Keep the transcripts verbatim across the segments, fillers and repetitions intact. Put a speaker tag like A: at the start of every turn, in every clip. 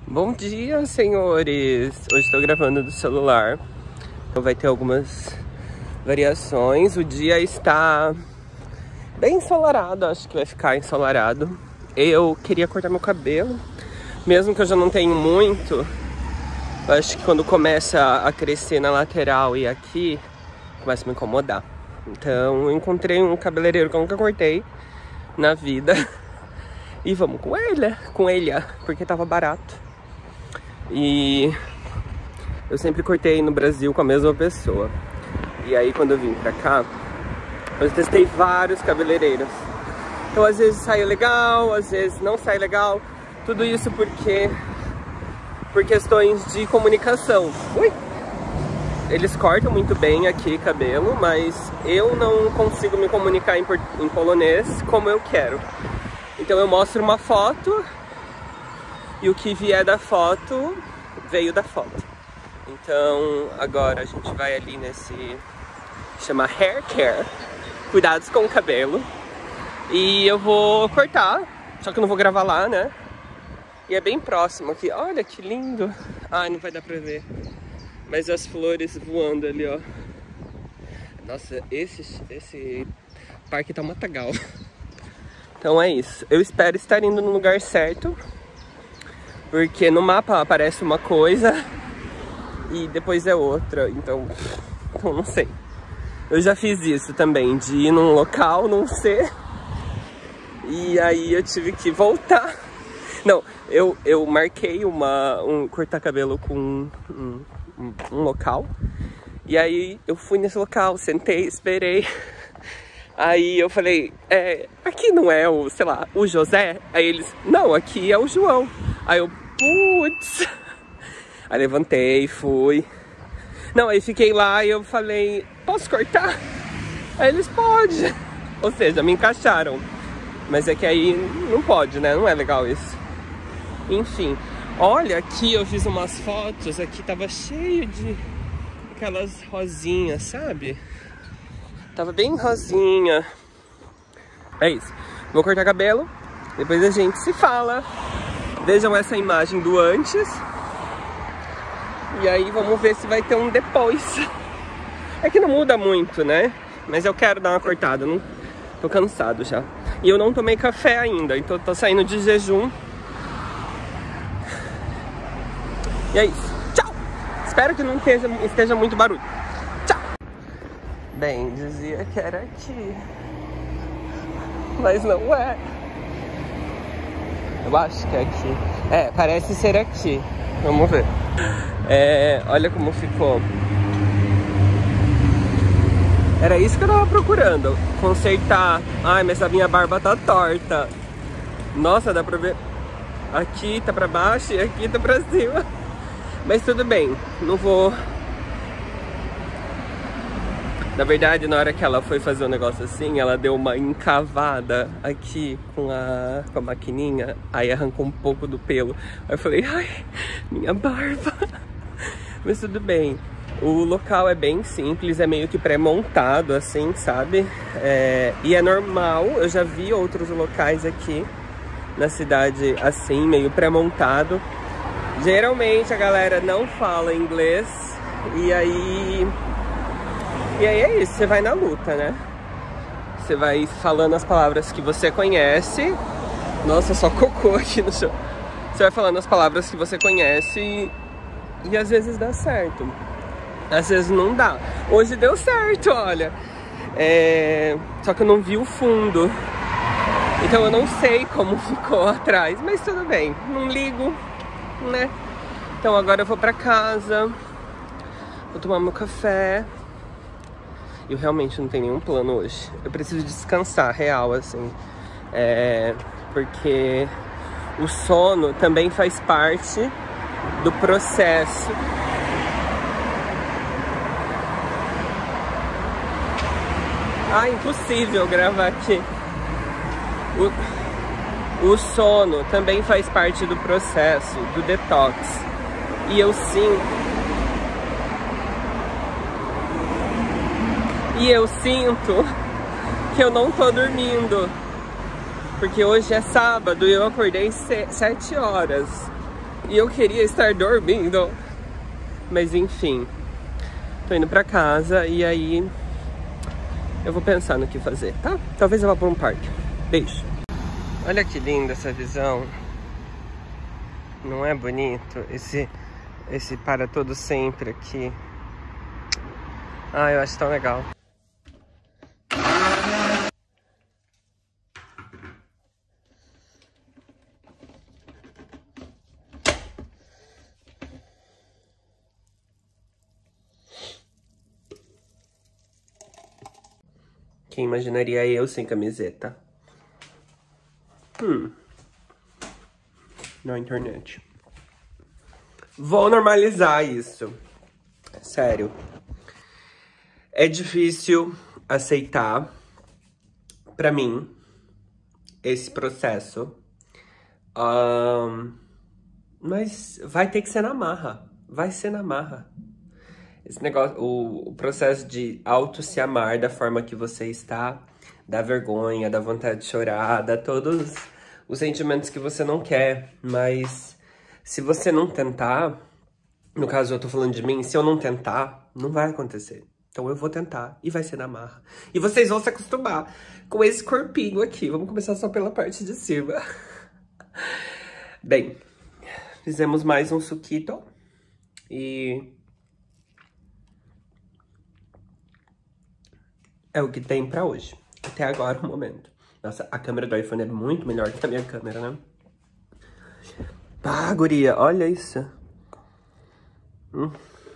A: Bom dia, senhores! Hoje estou gravando do celular, então vai ter algumas variações. O dia está bem ensolarado, acho que vai ficar ensolarado. Eu queria cortar meu cabelo, mesmo que eu já não tenho muito. Eu acho que quando começa a crescer na lateral e aqui, começa a me incomodar. Então eu encontrei um cabeleireiro que eu nunca cortei na vida. E vamos com ele, com ele, porque tava barato. E eu sempre cortei no Brasil com a mesma pessoa. E aí quando eu vim pra cá, eu testei vários cabeleireiros. Então às vezes sai legal, às vezes não sai legal. Tudo isso porque por questões de comunicação. Ui! Eles cortam muito bem aqui cabelo, mas eu não consigo me comunicar em, em polonês como eu quero. Então eu mostro uma foto e o que vier da foto, veio da foto. Então agora a gente vai ali nesse... chama Hair Care, cuidados com o cabelo. E eu vou cortar, só que eu não vou gravar lá, né? E é bem próximo aqui, olha que lindo. Ai, não vai dar pra ver, mas as flores voando ali, ó. Nossa, esse, esse parque tá matagal. Então é isso, eu espero estar indo no lugar certo, porque no mapa aparece uma coisa e depois é outra, então, então não sei. Eu já fiz isso também, de ir num local, não ser, e aí eu tive que voltar. Não, eu, eu marquei uma, um cortar cabelo com um, um, um local, e aí eu fui nesse local, sentei, esperei. Aí eu falei, é, aqui não é o, sei lá, o José? Aí eles, não, aqui é o João. Aí eu, putz. Aí levantei, fui. Não, aí fiquei lá e eu falei, posso cortar? Aí eles, pode. Ou seja, me encaixaram. Mas é que aí não pode, né? Não é legal isso. Enfim, olha, aqui eu fiz umas fotos, aqui tava cheio de aquelas rosinhas, sabe? Tava bem rosinha. É isso. Vou cortar cabelo. Depois a gente se fala. Vejam essa imagem do antes. E aí vamos ver se vai ter um depois. É que não muda muito, né? Mas eu quero dar uma cortada. Não... Tô cansado já. E eu não tomei café ainda. Então tô saindo de jejum. E é isso. Tchau! Espero que não esteja, esteja muito barulho. Bem, dizia que era aqui, mas não é. Eu acho que é aqui. É, parece ser aqui. Vamos ver. É, olha como ficou. Era isso que eu tava procurando. Consertar. Ai, mas a minha barba tá torta. Nossa, dá pra ver. Aqui tá pra baixo e aqui tá pra cima. Mas tudo bem, não vou... Na verdade, na hora que ela foi fazer o um negócio assim, ela deu uma encavada aqui com a, com a maquininha, aí arrancou um pouco do pelo. Aí eu falei, ai, minha barba. Mas tudo bem. O local é bem simples, é meio que pré-montado assim, sabe? É, e é normal, eu já vi outros locais aqui na cidade assim, meio pré-montado. Geralmente a galera não fala inglês e aí... E aí é isso, você vai na luta, né? Você vai falando as palavras que você conhece. Nossa, só cocô aqui no chão. Você vai falando as palavras que você conhece e, e às vezes dá certo. Às vezes não dá. Hoje deu certo, olha. É... Só que eu não vi o fundo. Então eu não sei como ficou atrás. Mas tudo bem, não ligo, né? Então agora eu vou pra casa. Vou tomar meu café. Eu realmente não tenho nenhum plano hoje. Eu preciso descansar, real, assim. É, porque o sono também faz parte do processo. Ah, impossível gravar aqui. O, o sono também faz parte do processo, do detox. E eu sinto... E eu sinto que eu não tô dormindo. Porque hoje é sábado e eu acordei sete horas. E eu queria estar dormindo. Mas enfim, tô indo pra casa e aí eu vou pensar no que fazer, tá? Talvez eu vá pra um parque. Beijo. Olha que linda essa visão. Não é bonito? Esse, esse para todo sempre aqui. Ah, eu acho tão legal. Quem imaginaria eu sem camiseta? Hum. Na internet. Vou normalizar isso. Sério. É difícil aceitar, pra mim, esse processo. Um, mas vai ter que ser na marra. Vai ser na marra. Esse negócio, o, o processo de auto se amar da forma que você está, dá vergonha, dá vontade de chorar, dá todos os sentimentos que você não quer. Mas se você não tentar, no caso eu tô falando de mim, se eu não tentar, não vai acontecer. Então eu vou tentar e vai ser na marra. E vocês vão se acostumar com esse corpinho aqui. Vamos começar só pela parte de cima. Bem, fizemos mais um suquito e é o que tem pra hoje. Até agora, o momento. Nossa, a câmera do iPhone é muito melhor que a minha câmera, né? Ah, guria, olha isso. Hum.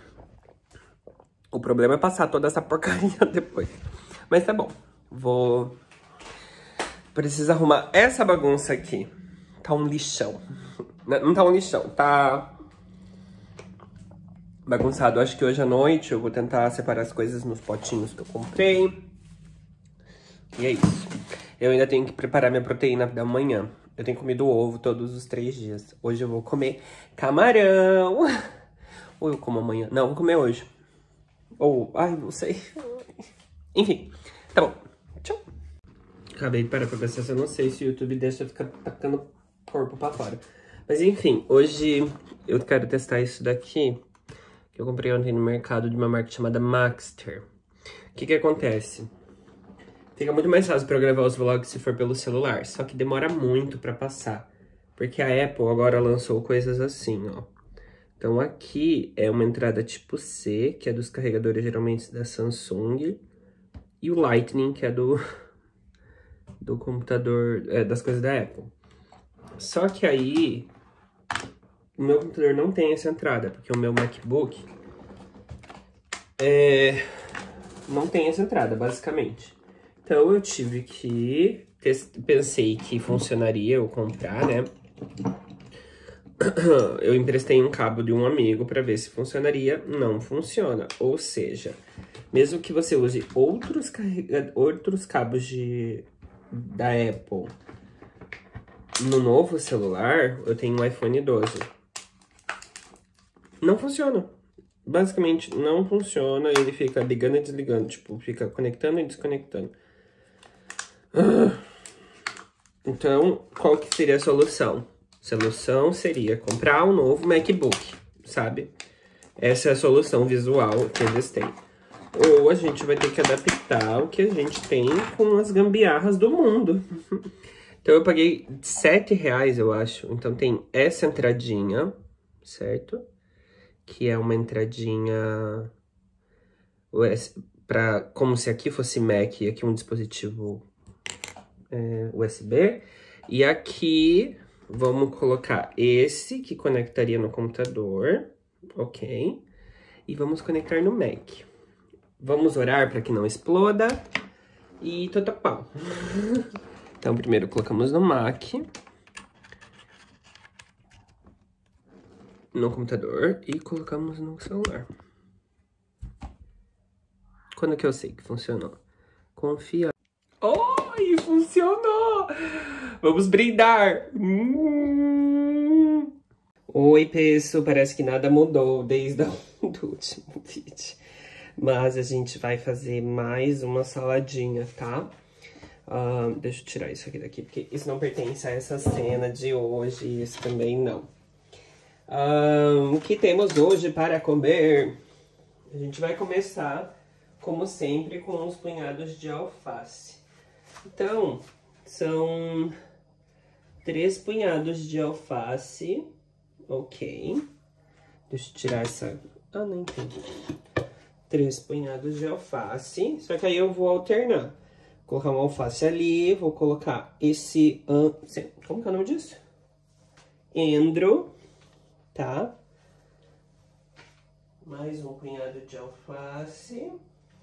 A: O problema é passar toda essa porcaria depois. Mas tá bom. Vou... Preciso arrumar essa bagunça aqui. Tá um lixão. Não tá um lixão, tá... bagunçado. Acho que hoje à noite eu vou tentar separar as coisas nos potinhos que eu comprei. E é isso. Eu ainda tenho que preparar minha proteína da manhã. Eu tenho comido ovo todos os três dias. Hoje eu vou comer camarão. Ou eu como amanhã? Não, vou comer hoje. Ou, ai, não sei. Enfim, tá bom. Tchau. Acabei de parar pra pensar, eu não sei se o YouTube deixa eu ficar tacando corpo pra fora. Mas enfim, hoje eu quero testar isso daqui. Que eu comprei ontem no mercado de uma marca chamada Maxter. O que que acontece? Fica muito mais fácil pra eu gravar os vlogs se for pelo celular. Só que demora muito pra passar. Porque a Apple agora lançou coisas assim, ó. Então aqui é uma entrada tipo C, que é dos carregadores geralmente da Samsung. E o Lightning, que é do, do computador, é, das coisas da Apple. Só que aí, o meu computador não tem essa entrada, porque o meu MacBook é, não tem essa entrada, basicamente. Então eu tive que, pensei que funcionaria eu comprar, né? Eu emprestei um cabo de um amigo para ver se funcionaria, não funciona. Ou seja, mesmo que você use outros, outros cabos de, da Apple no novo celular, eu tenho um iPhone doze. Não funciona. Basicamente, não funciona. Ele fica ligando e desligando. Tipo, fica conectando e desconectando. Então, qual que seria a solução? Solução seria comprar um novo MacBook, sabe? Essa é a solução visual que eles têm. Ou a gente vai ter que adaptar o que a gente tem com as gambiarras do mundo. Então eu paguei sete reais, eu acho. Então tem essa entradinha, certo? Que é uma entradinha... Pra, como se aqui fosse Mac e aqui um dispositivo é, U S B. E aqui... Vamos colocar esse que conectaria no computador, ok? E vamos conectar no Mac. Vamos orar para que não exploda. E totopau. Então, primeiro colocamos no Mac. No computador e colocamos no celular. Quando que eu sei que funcionou? Confia. Oi, funcionou! Vamos brindar! Hum. Oi, pessoal, parece que nada mudou desde o último vídeo. Mas a gente vai fazer mais uma saladinha, tá? Uh, deixa eu tirar isso aqui daqui, porque isso não pertence a essa cena de hoje, e isso também não. Um, o que temos hoje para comer? A gente vai começar, como sempre, com uns punhados de alface. Então, são três punhados de alface. Ok. Deixa eu tirar essa... Ah, nem tem. Três punhados de alface. Só que aí eu vou alternar. Vou colocar uma alface ali. Vou colocar esse... Um... Como que é o nome disso? Endro. Tá? Mais um punhado de alface.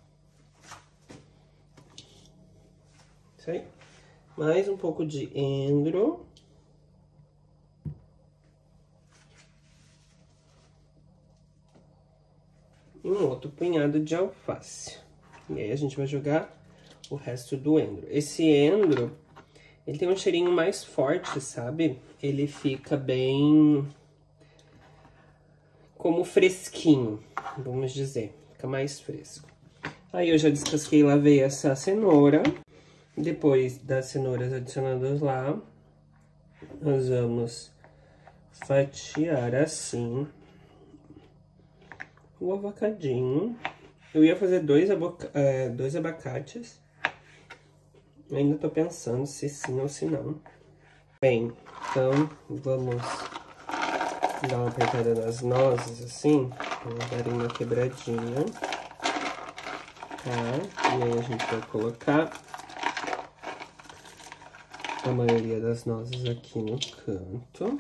A: Isso aí. Mais um pouco de endro. E um outro punhado de alface. E aí a gente vai jogar o resto do endro. Esse endro, ele tem um cheirinho mais forte, sabe? Ele fica bem... como fresquinho, vamos dizer. Fica mais fresco. Aí eu já descasquei e lavei essa cenoura. Depois das cenouras adicionadas lá, nós vamos fatiar assim o avocadinho. Eu ia fazer dois, é, dois abacates. Ainda tô pensando se sim ou se não. Bem, então vamos dar uma apertada nas nozes assim, vamos dar uma quebradinha, tá? E aí a gente vai colocar a maioria das nozes aqui no canto.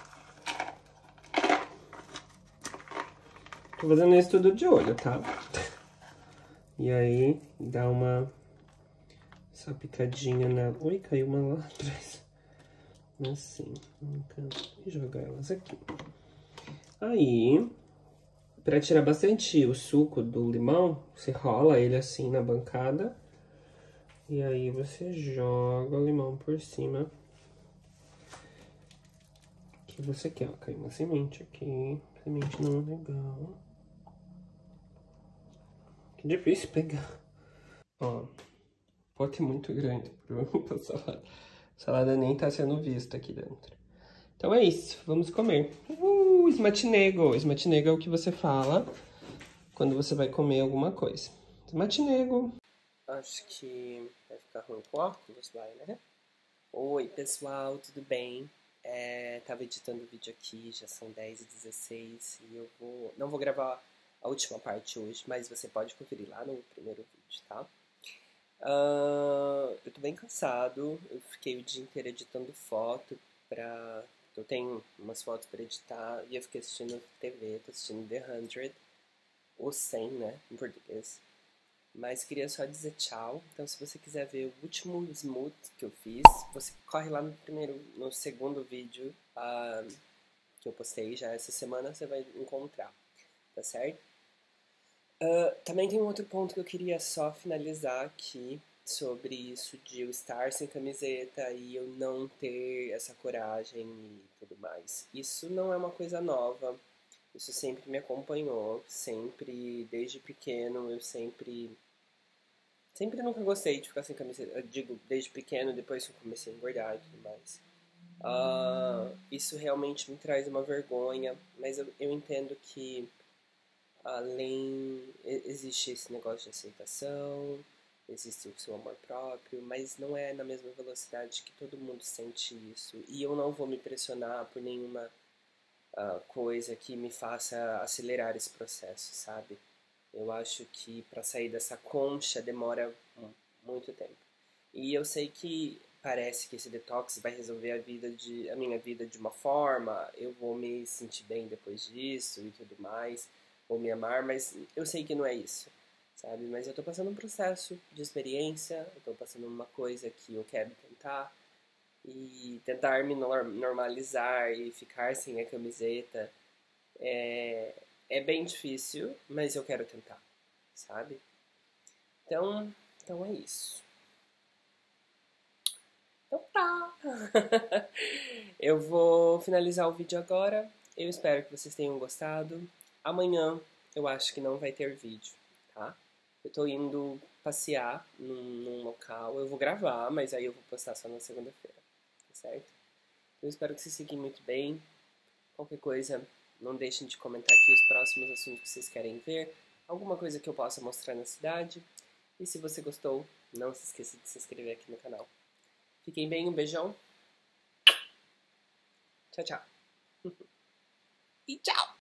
A: Tô fazendo isso tudo de olho, tá? E aí, dá uma essa picadinha na... Ui, caiu uma lá atrás. Assim, no canto. E jogar elas aqui. Aí, pra tirar bastante o suco do limão, você rola ele assim na bancada. E aí você joga o limão por cima. Que você quer, ó. Caiu uma semente aqui. Semente não é legal. Que difícil pegar. Ó, pote muito grande pra salada. A salada nem tá sendo vista aqui dentro. Então é isso, vamos comer. Uh, smacznego. Smacznego é o que você fala quando você vai comer alguma coisa. Smacznego. Acho que vai ficar ruim com óculos, vai, né? Oi, pessoal, tudo bem? É, tava editando o vídeo aqui, já são dez e dezesseis e eu vou... Não vou gravar a última parte hoje, mas você pode conferir lá no primeiro vídeo, tá? Uh, eu tô bem cansado, eu fiquei o dia inteiro editando foto pra... Eu tenho umas fotos pra editar e eu fiquei assistindo T V, tô assistindo The hundred, ou cem, né, em português. Mas queria só dizer tchau, então se você quiser ver o último smooth que eu fiz, você corre lá no primeiro, no segundo vídeo uh, que eu postei já essa semana, você vai encontrar, tá certo? Uh, também tem um outro ponto que eu queria só finalizar aqui, sobre isso de eu estar sem camiseta e eu não ter essa coragem e tudo mais. Isso não é uma coisa nova, isso sempre me acompanhou, sempre, desde pequeno, eu sempre... Sempre nunca gostei de ficar sem camiseta, eu digo, desde pequeno, depois que eu comecei a engordar e tudo mais. Uh, isso realmente me traz uma vergonha, mas eu, eu entendo que além, existe esse negócio de aceitação, existe o seu amor próprio, mas não é na mesma velocidade que todo mundo sente isso. E eu não vou me pressionar por nenhuma uh, coisa que me faça acelerar esse processo, sabe? Eu acho que para sair dessa concha demora muito tempo. E eu sei que parece que esse detox vai resolver a, vida de, a minha vida de uma forma, eu vou me sentir bem depois disso e tudo mais, vou me amar, mas eu sei que não é isso. Sabe? Mas eu tô passando um processo de experiência, eu tô passando uma coisa que eu quero tentar, e tentar me normalizar e ficar sem a camiseta é, é bem difícil, mas eu quero tentar, sabe? Então, então é isso. Então tá! Eu vou finalizar o vídeo agora, eu espero que vocês tenham gostado. Amanhã eu acho que não vai ter vídeo, tá? Eu tô indo passear num, num local, eu vou gravar, mas aí eu vou postar só na segunda-feira, tá certo? Eu espero que vocês fiquem muito bem, Qualquer coisa, não deixem de comentar aqui os próximos assuntos que vocês querem ver, alguma coisa que eu possa mostrar na cidade. E se você gostou, não se esqueça de se inscrever aqui no canal. Fiquem bem, um beijão. Tchau, tchau. E tchau!